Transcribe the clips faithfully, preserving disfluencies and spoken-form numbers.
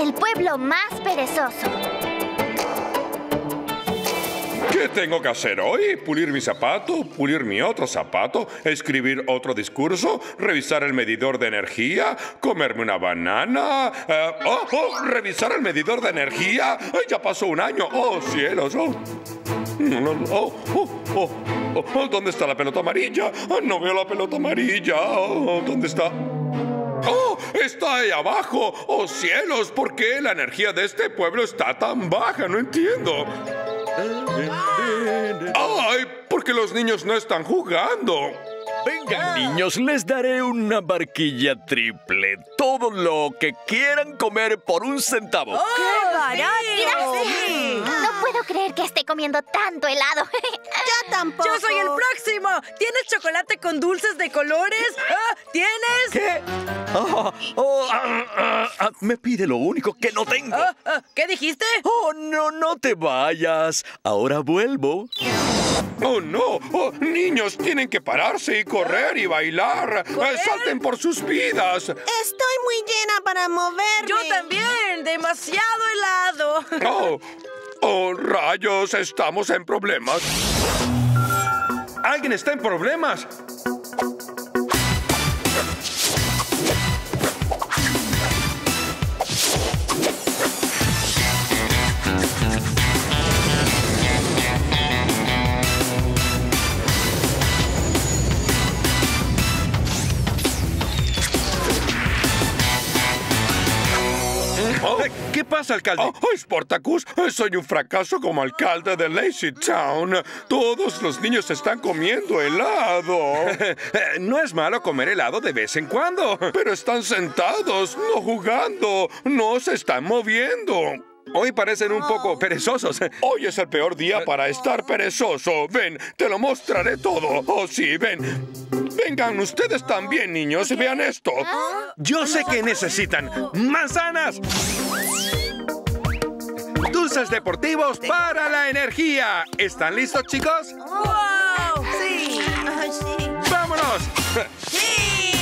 el pueblo más perezoso. ¿Qué tengo que hacer hoy? ¿Pulir mi zapato? ¿Pulir mi otro zapato? ¿Escribir otro discurso? ¿Revisar el medidor de energía? ¿Comerme una banana? Uh, oh, oh, ¿revisar el medidor de energía? Ay, ya pasó un año. ¡Oh, cielos! Oh. No, no, no. Oh, oh, oh, oh, oh, ¿dónde está la pelota amarilla? Oh, no veo la pelota amarilla. Oh, ¿dónde está? ¡Oh! ¡Está ahí abajo! ¡Oh, cielos! ¿Por qué la energía de este pueblo está tan baja? No entiendo. ¡Ay! ¿Por qué los niños no están jugando? Vengan, niños, les daré una barquilla triple. Todo lo que quieran comer por un centavo. ¡Oh, qué barato! Sí. No puedo creer que esté comiendo tanto helado. Yo tampoco. ¡Yo soy el próximo! ¿Tienes chocolate con dulces de colores? ¿Ah, ¿Tienes? ¿Qué? Oh, oh, ah, ah, ah, me pide lo único que no tengo. Ah, ah, ¿Qué dijiste? Oh, no, no te vayas. Ahora vuelvo. ¡Oh, no! Oh, niños, tienen que pararse y correr y bailar. ¿Correr? ¡Salten por sus vidas! Estoy muy llena para moverme. Yo también. Demasiado helado. ¡Oh! ¡Oh, rayos! Estamos en problemas. ¡Alguien está en problemas! Oh. ¿Qué pasa, alcalde? Oh, oh, Sportacus, soy un fracaso como alcalde de Lazy Town. Todos los niños están comiendo helado. No es malo comer helado de vez en cuando. Pero están sentados, no jugando, no se están moviendo. Hoy parecen un poco perezosos. Hoy es el peor día para estar perezoso. Ven, te lo mostraré todo. Oh, sí, ven. Vengan ustedes también, niños, y vean esto. Yo sé que necesitan manzanas. Dulces deportivos para la energía. ¿Están listos, chicos? ¡Wow! Sí. Ay, sí. ¡Vámonos! Sí.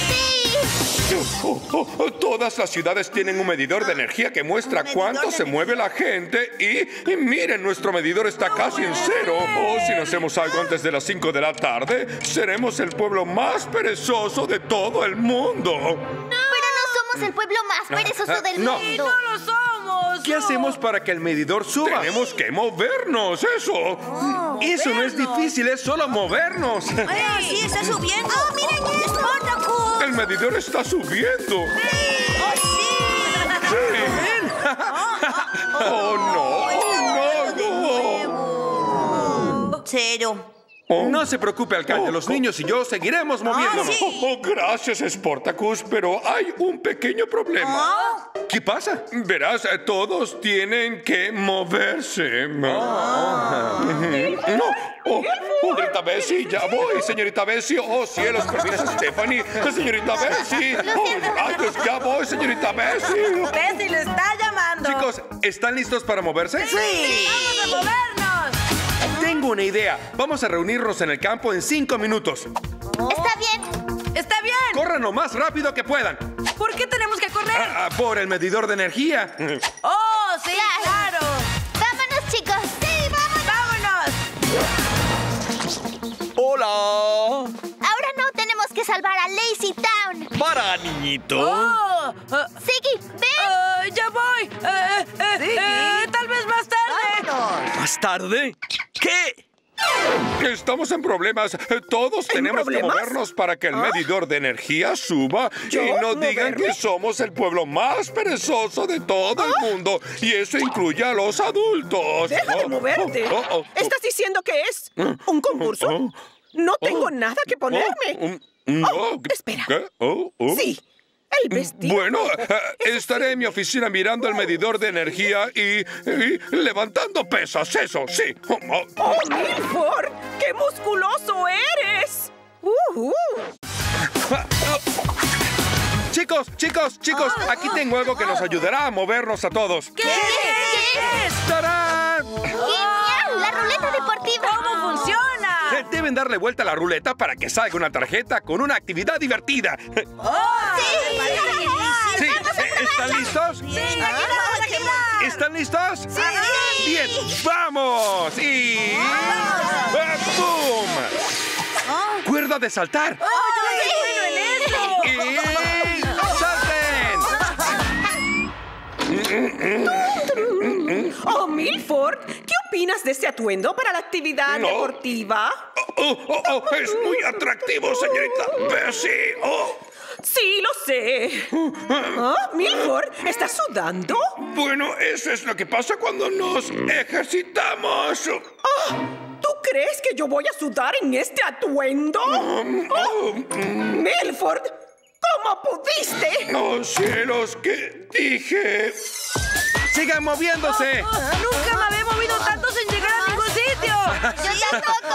Oh, oh, oh, todas las ciudades tienen un medidor de energía que muestra cuánto se mueve la gente y, y miren, nuestro medidor está casi en cero. Oh, si no hacemos algo antes de las cinco de la tarde, seremos el pueblo más perezoso de todo el mundo. Pero no somos el pueblo más perezoso del no. mundo. ¡No lo somos! ¿Qué hacemos para que el medidor suba? Tenemos que movernos, eso. Oh, eso no es movernos. difícil, es solo movernos. Ay, sí, está subiendo. ¡Oh, miren esto! ¡Sportacus! El medidor está subiendo. ¡Oh, sí! Sí. Oh, no, no, no. Cero. No se preocupe, alcalde. Los niños y yo seguiremos moviéndonos. sí. Oh, oh, gracias, Sportacus, pero hay un pequeño problema. ¿Qué pasa? Verás, eh, todos tienen que moverse. No. Oh, oh, señorita Bessie, ya voy, señorita Bessie. Oh, cielos, permiso, Stephanie. Señorita Bessie. Oh, rayos, ya voy, señorita Bessie. Bessie le está llamando. Chicos, ¿están listos para moverse? ¡Sí! ¡Vamos a movernos! Tengo una idea. Vamos a reunirnos en el campo en cinco minutos. Está bien. ¡Está bien! Corran lo más rápido que puedan. ¿Por qué tenemos que correr? Ah, ah, por el medidor de energía. ¡Oh, sí, Claro. claro! Vámonos, chicos. Sí, vámonos. ¡Vámonos! ¡Hola! Ahora no tenemos que salvar a Lazy Town. ¡Para, niñito! ¡Oh! ah, Siggy, ven. ah, ¡Ya voy! Eh, eh, eh, ¡Tal vez más tarde! ¿Más tarde? ¿Qué? Estamos en problemas. Todos tenemos que movernos para que el medidor de energía suba. Y no digan que somos el pueblo más perezoso de todo el mundo. Y eso incluye a los adultos. ¡Deja de Oh, moverte! oh, oh, oh. ¿Estás diciendo que es un concurso? Oh, No tengo oh, nada que ponerme. oh, um, no. Oh, espera. ¿Qué? Oh, oh. Sí, el vestido. Bueno, eh, estaré en mi oficina mirando el medidor de energía y, y levantando pesas, eso, sí. Oh, oh. ¡Oh, Milford! ¡Qué musculoso eres! Uh, uh. Chicos, chicos, chicos, aquí tengo algo que nos ayudará a movernos a todos. ¿Qué es? ¡Tarán! ¡Genial! La ruleta deportiva. ¿Cómo funciona? Eh, Deben darle vuelta a la ruleta para que salga una tarjeta con una actividad divertida. ¡Oh! Sí. Sí, ¡Vamos a eh, ¿Están listos? Sí, aquí vamos, aquí vamos. ¿Están listos? Sí. Bien, vamos. Y... ¡Boom! ¡Cuerda de saltar! ¡Oh, yo soy bueno en eso! ¡Y salten! Oh, Milford, ¿qué opinas de este atuendo para la actividad No. deportiva? Oh, oh, oh, es muy atractivo, señorita Bessie. Oh. Sí, lo sé. ¿Ah, Milford, ¿estás sudando? Bueno, eso es lo que pasa cuando nos ejercitamos. ¿Tú crees que yo voy a sudar en este atuendo? Oh, Milford, ¿cómo pudiste? ¡Oh, cielos! ¿Qué dije? ¡Sigan moviéndose! ¡Nunca me había movido tanto sin llegar a ningún sitio! ¡Yo tampoco!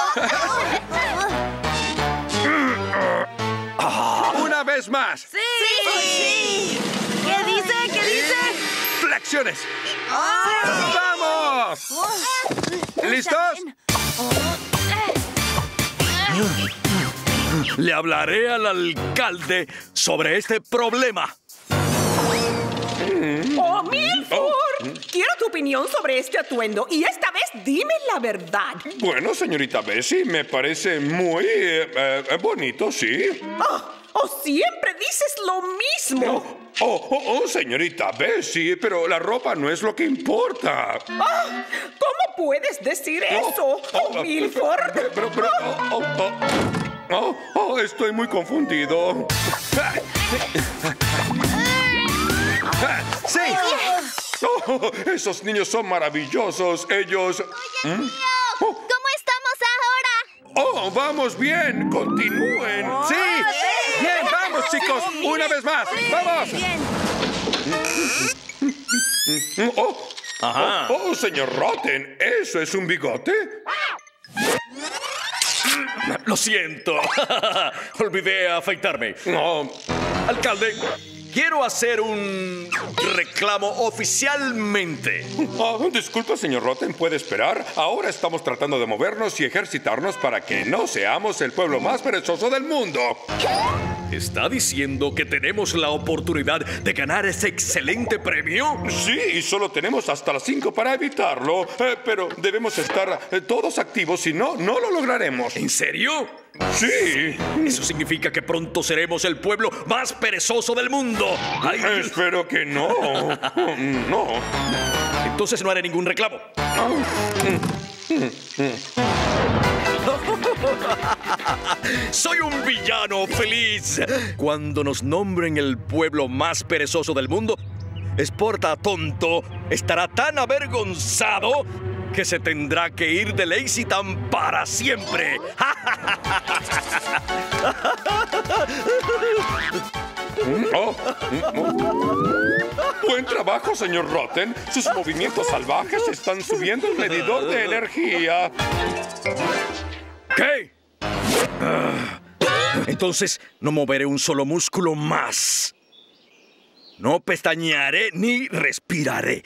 ¡Una vez más! ¡Sí! ¡Sí! ¿Qué dice? ¿Qué dice? ¡Flexiones! ¡Vamos! ¿Listos? Le hablaré al alcalde sobre este problema. ¡Oh, Milford! Quiero tu opinión sobre este atuendo y esta vez dime la verdad. Bueno, señorita Bessie, me parece muy eh, eh, bonito, sí. Oh, oh, siempre dices lo mismo. Oh, oh, oh, señorita Bessie, pero la ropa no es lo que importa. Ah, ¿cómo puedes decir eso, oh, Milford? Pero, pero, pero, oh, oh, oh. Oh, oh, estoy muy confundido. ¡Sí! Oh, esos niños son maravillosos. Ellos... ¿Mm? Oh, ¿Cómo estamos ahora? oh, vamos bien. Continúen. ¡Sí! Bien, vamos, chicos. Una vez más. ¡Vamos! Oh, Ajá. oh, oh, señor Rotten, ¿eso es un bigote? Lo siento. Olvidé afeitarme. No. Alcalde, quiero hacer un reclamo oficialmente. Oh, disculpa, señor Rotten, puede esperar. Ahora estamos tratando de movernos y ejercitarnos para que no seamos el pueblo más perezoso del mundo. ¿Está diciendo que tenemos la oportunidad de ganar ese excelente premio? Sí, y solo tenemos hasta las cinco para evitarlo. Eh, pero debemos estar eh, todos activos, si no, no lo lograremos. ¿En serio? Sí. Eso significa que pronto seremos el pueblo más perezoso del mundo. Ay, Espero que no. No. entonces no haré ningún reclamo. Soy un villano feliz. Cuando nos nombren el pueblo más perezoso del mundo, Sporta tonto estará tan avergonzado que se tendrá que ir de Lazy Town para siempre. Oh. Buen trabajo, señor Rotten. Sus movimientos salvajes están subiendo el medidor de energía. ¿Qué? Ah, entonces no moveré un solo músculo más. No pestañearé ni respiraré.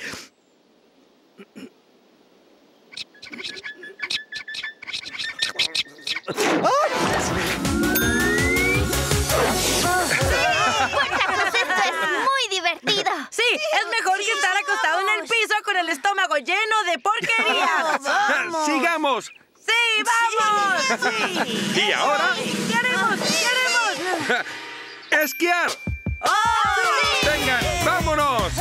Sportacus, esto es muy divertido. Sí, es mejor que estar acostado en el piso con el estómago lleno de porquería. ¡Sigamos! ¡Sí, vamos! ¿Y ahora? ¿Qué haremos? ¿Qué haremos? ¡Esquiar! ¡Oh! ¡Vengan, vámonos!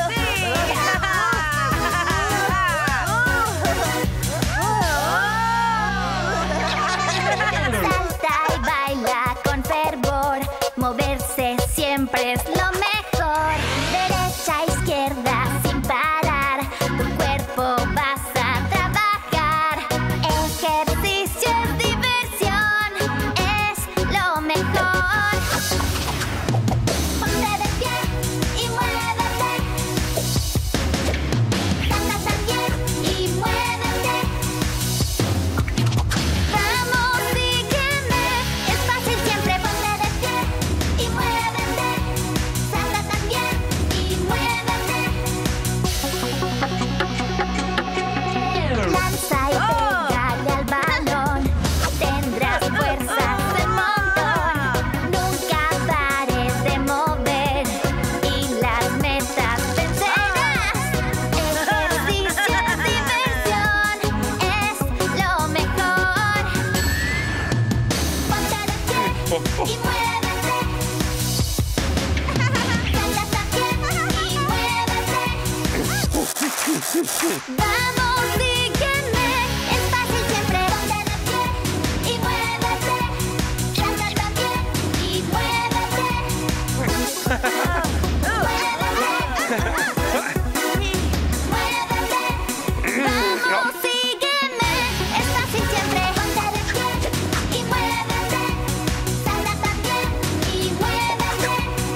Salta y baila con fervor. Moverse siempre es lo mejor. Derecha, izquierda, sin parar. Tu cuerpo vas a trabajar. Ejercicio es diversión. Es lo mejor. Ponte de pie y muévete. Canta también y muévete. Vamos, sígueme. Es fácil siempre. Ponte de pie y muévete. Vamos, sígueme. Es fácil siempre. Ponte de pie y muévete. Salta también y muévete. Vamos, sígueme. Es fácil siempre. Ponte de pie y muévete. Salta también y muévete.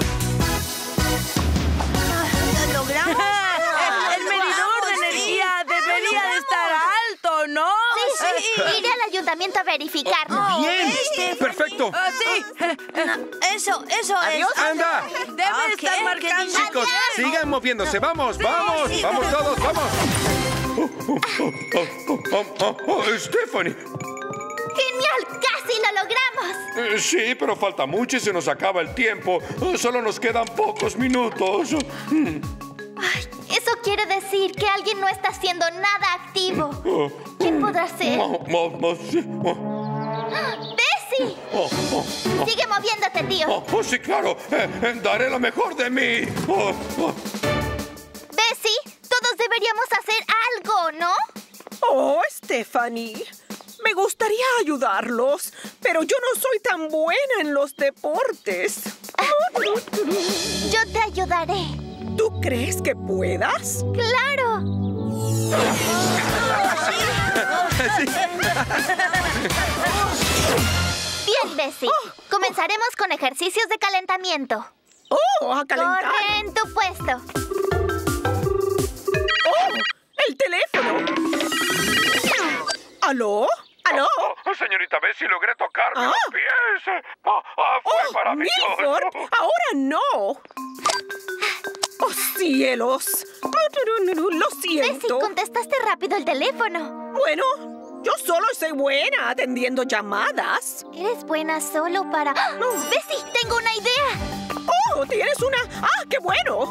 ¡Lo logramos! El medidor de energía debería de estar alto, ¿no? Sí, sí. Iré al ayuntamiento a verificarlo. ¡Bien! este, ¡Perfecto! Ah, sí. Eso, eso Adiós. es. ¡Anda! Debe Ok, estar ¿qué marcando. dice? Chicos, sigan moviéndose. ¡Vamos, vamos! sí. ¡Vamos todos, vamos! Oh, oh, oh, oh, oh, oh, oh, Stephanie. ¡Genial! ¡Casi lo logramos! Eh, sí, pero falta mucho y se nos acaba el tiempo. Oh, solo nos quedan pocos minutos. Mm. Ay, eso quiere decir que alguien no está haciendo nada activo. Oh, ¿Quién podrá ser? oh, oh, oh, sí, oh, ¡Bessie! oh, oh, oh. Sigue moviéndote, tío. Oh, oh, sí, claro. Eh, eh, daré lo mejor de mí. Oh, oh. Bessie, todos deberíamos hacer algo, ¿no? Oh, Stephanie. Me gustaría ayudarlos, pero yo no soy tan buena en los deportes. Yo te ayudaré. ¿Tú crees que puedas? ¡Claro! Bien, Bessie. Comenzaremos con ejercicios de calentamiento. ¡Oh, a calentar! Corre en tu puesto. ¡Oh, el teléfono! ¿Aló? ¿Aló? Oh, oh, señorita Bessie, logré tocarme Ah. los pies. Oh, oh, fue ¡Oh, maravilloso. Milford! ¡Ahora no! ¡Oh, cielos! Lo Bessie, siento. contestaste rápido el teléfono. Bueno, yo solo soy buena atendiendo llamadas. Eres buena solo para... ¡Ah! Bessie, tengo una idea. ¡Oh, tienes una! ¡Ah, qué bueno!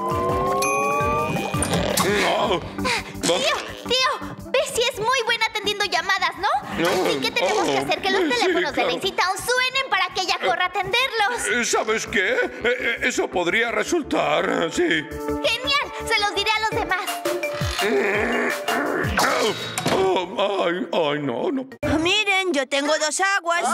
No. Tío, tío, Bessie es muy buena atendiendo llamadas, ¿no? No. Así que tenemos que hacer que los Sí, teléfonos de claro. Lazy Town suenen para que ella corra a atenderlos. Eh, ¿Sabes qué? Eh, eh, eso podría resultar, sí. ¡Genial! Se los diré a los demás. Oh, oh, ay, ay, no, no. Miren, yo tengo dos aguas.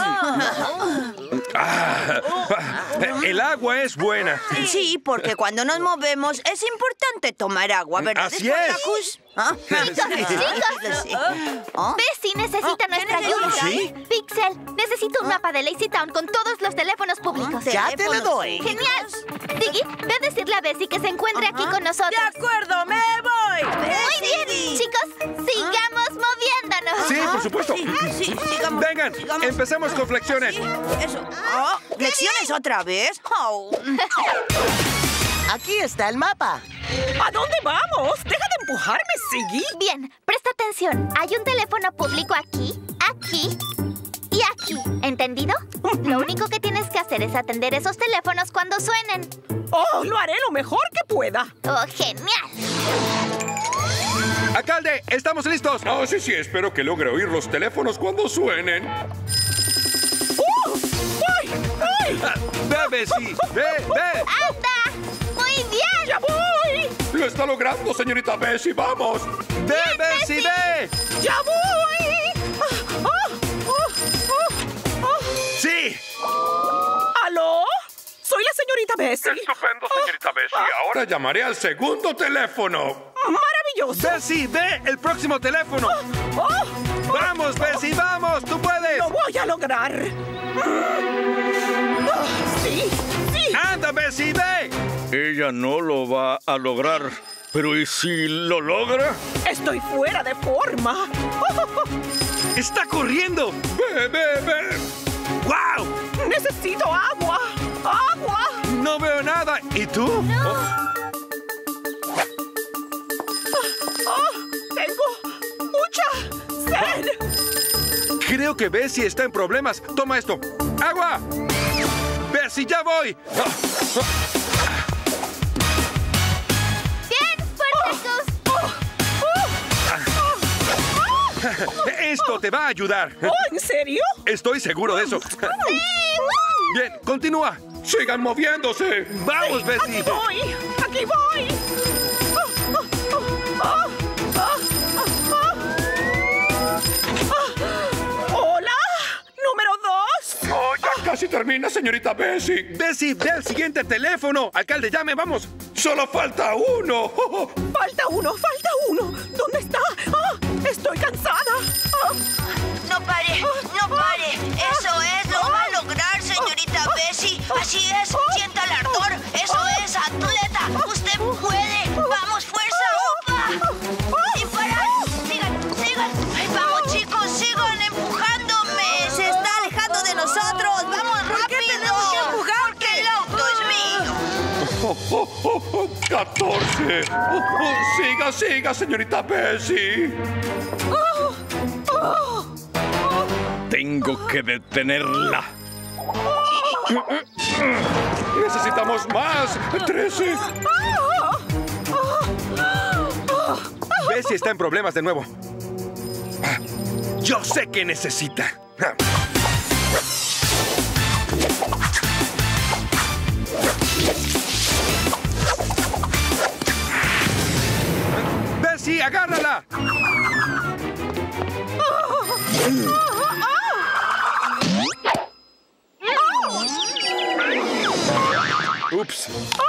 Ah, el agua es buena. Sí, porque cuando nos movemos es importante tomar agua, ¿verdad? Así es. Spartacus? ¿Ah? Chicos, chicos. Sí. ¿Ah? Bessie necesita Oh, nuestra ¿qué ayuda. necesita? ¿Sí? Pixel, necesito un mapa de Lazy Town con todos los teléfonos públicos. ¿Ah? Ya te lo doy. ¡Genial! Diggy, ve a decirle a Bessie que se encuentre aquí con nosotros. De acuerdo, me voy. Muy bien, chicos, sigamos moviéndonos. Sí, por supuesto. Sí, sí, sigamos, Vengan, sigamos. empecemos con flexiones. Sí, eso. Oh, ¿lecciones otra vez? Oh. Aquí está el mapa. ¿A dónde vamos? Deja de empujarme, Siggy. Bien, presta atención. Hay un teléfono público aquí, aquí y aquí. ¿Entendido? Lo único que tienes que hacer es atender esos teléfonos cuando suenen. Oh, lo haré lo mejor que pueda. ¡Oh, genial! Alcalde, ¿estamos listos? Oh, sí, sí, espero que logre oír los teléfonos cuando suenen. ¡Oh! ¡Voy! ¡Voy! Ah, Ve, Bessie, ve, ve. ¡Anda! ¡Muy bien! ¡Ya voy! Lo está logrando, señorita Bessie, vamos. Ve, Bessie, ve. ¡Ya voy! ¡Ah! ¡Ah! ¡Oh! ¡Oh! ¡Oh! Sí. ¿Aló? Soy la señorita Bessie. Estupendo, señorita Bessie. Ahora llamaré al segundo teléfono. ¡Maravilloso! Bessie, ve el próximo teléfono. ¡Oh! Vamos, Bessie, vamos, tú puedes. ¡Lo voy a lograr! Ah, ¡Sí! ¡Sí! Anda, Bessie, ve. Ella no lo va a lograr. Pero ¿y si lo logra? ¡Estoy fuera de forma! Está corriendo. Ve, ve, ve. ¡Wow! ¡Necesito agua! ¡Agua! No veo nada. ¿Y tú? ¡Oh! ¡Tengo mucha sed! Creo que Bessie está en problemas. Toma esto. ¡Agua! Bessie, ya voy. ¡Bien, Spartacus! Esto te va a ayudar. ¡Oh, en serio! Estoy seguro de eso. Bien, continúa. Sigan moviéndose. Vamos, Bessie. ¡Aquí voy! ¡Aquí voy! ¡Oh, oh, oh, oh! termina, señorita Bessie? Bessie, ve al siguiente teléfono. Alcalde, llame, vamos. ¡Solo falta uno! Falta uno, falta uno. ¿Dónde está? ¡Ah! Estoy cansada. ¡Ah! No pare, no pare. Eso es, lo va a lograr, señorita Bessie. Así es, sienta el ardor. Eso es, atleta. Usted puede. Vamos, fuerza, upa. Sin parar. Sigan, sigan. Ay, vamos, chicos, sigan empujándome. Se está alejando de nosotros. Vamos, rápido. ¿Por qué tenemos que empujar? Porque el auto es mío. Oh, oh, oh, oh, ¡catorce! Oh, oh, siga, siga, señorita Bessie. Oh, oh. Tengo que detenerla. Necesitamos más. trece. Bessie está en problemas de nuevo. Yo sé qué necesita. Bessie, agárrala. Ups.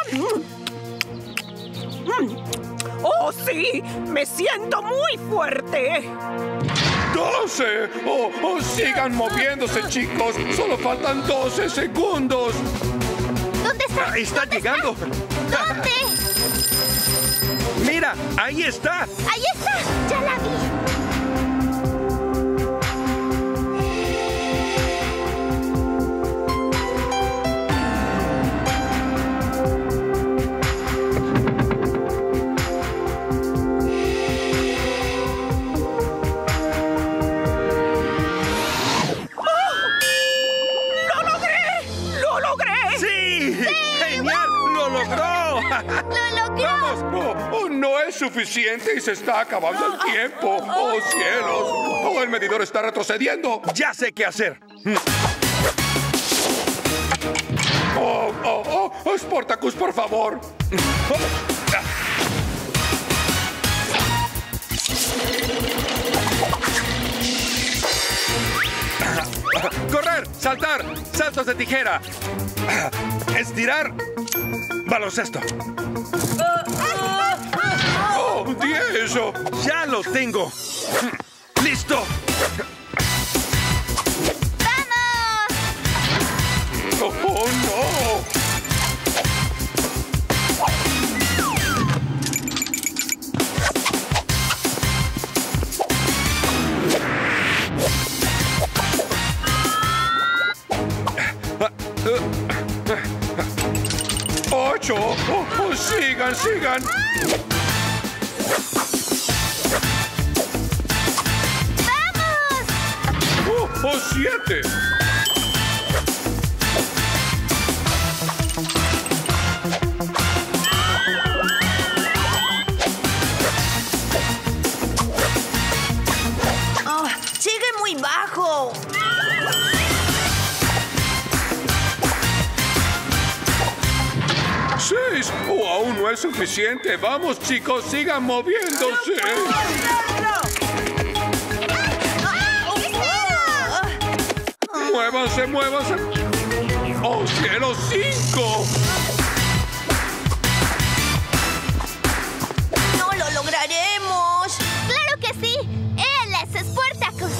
¡Oh, sí! ¡Me siento muy fuerte! ¡doce! ¡Oh, oh! ¡Sigan moviéndose, chicos! ¡Solo faltan doce segundos! ¿Dónde está? Ah, está llegando. ¿Dónde? Mira, ahí está. ¡Ahí está! ¡Ya la vi! ¡Lo logró! ¡Vamos! ¡Oh, oh, no es suficiente y se está acabando el tiempo! ¡Oh, cielos! ¡Oh, el medidor está retrocediendo! Ya sé qué hacer. ¡Oh, oh, oh! ¡Sportacus, por favor! ¡Correr! ¡Saltar! ¡Saltos de tijera! ¡Estirar! ¡Baloncesto! ¡Oh, diez! ¡Ya lo tengo! ¡Listo! ¡Vamos! ¡Oh, oh no! ¡Ocho! ¡Oh, oh, sigan, sigan! ¡Vamos! ¡Oh, oh, siete! Oh, sigue muy bajo. ¡Seis! ¡Oh, aún no es suficiente! ¡Vamos, chicos! ¡Sigan moviéndose! ¡Muévanse, muévanse! ¡Oh, cielo! ¡Cinco! No lo lograremos. ¡Claro que sí! ¡Él es Sportacus!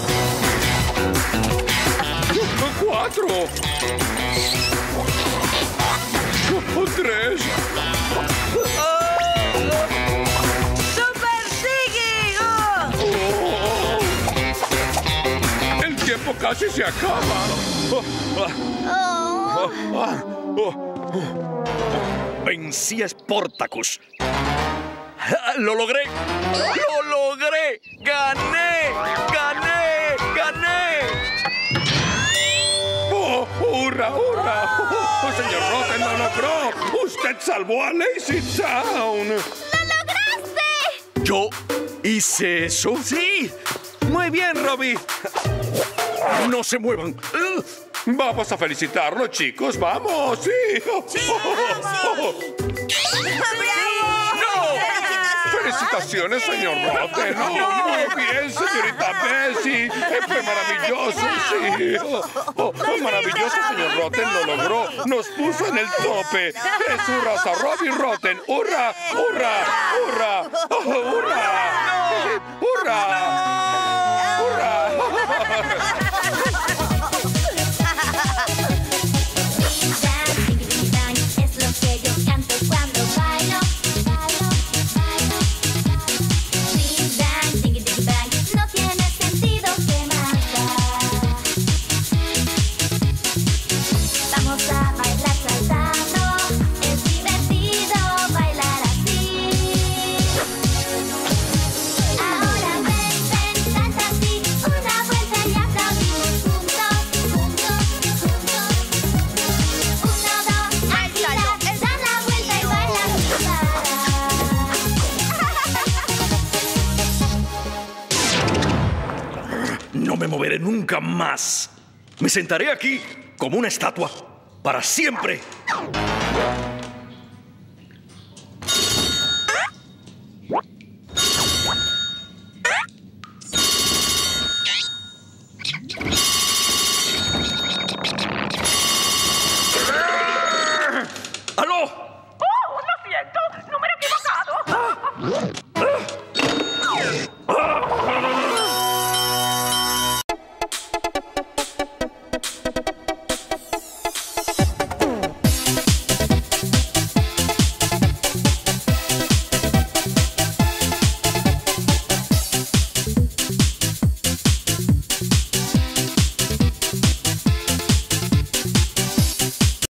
¡Cuatro! ¡Oh, tres! ¡Super Siggy! Oh. ¡El tiempo casi se acaba! Oh, Oh. ah, oh, oh. Vencí a Sportacus. ¡Lo logré! ¡Lo logré! ¡Gané! ¡Gané! ¡Gané! ¡Oh, hurra, hurra! ¡Oh, señor Rotten lo logró! ¡Usted salvó a Lazy Town! ¡Lo lograste! ¿Yo hice eso? ¡Sí! ¡Muy bien, Robbie! ¡No se muevan! Vamos a felicitarlo, chicos. ¡Vamos! ¡Sí! ¡Sí, vamos! ¡Bravo! ¡Felicitaciones! felicitaciones, señor Rotten. Oh, muy bien, señorita Bessie. Fue maravilloso, sí. Oh, oh, oh, maravilloso, señor Rotten. Lo logró. Nos puso en el tope. Tres hurras a Robbie Rotten. ¡Hurra! ¡Hurra! ¡Hurra! Oh, ¡hurra! ¡Hurra! ¡Hurra! Es lo que yo canto cuando bailo, bailo, bailo. Big bang, diggy diggy bang, no tiene sentido que marcar. Vamos a bailar saltando, es divertido bailar así. Ahora ven, ven, salta así, una vuelta y aplaudimos juntos, juntos, juntos. Uno, dos, agita, da la vuelta y baila sin parar. No me moveré nunca más. Me sentaré aquí como una estatua para siempre.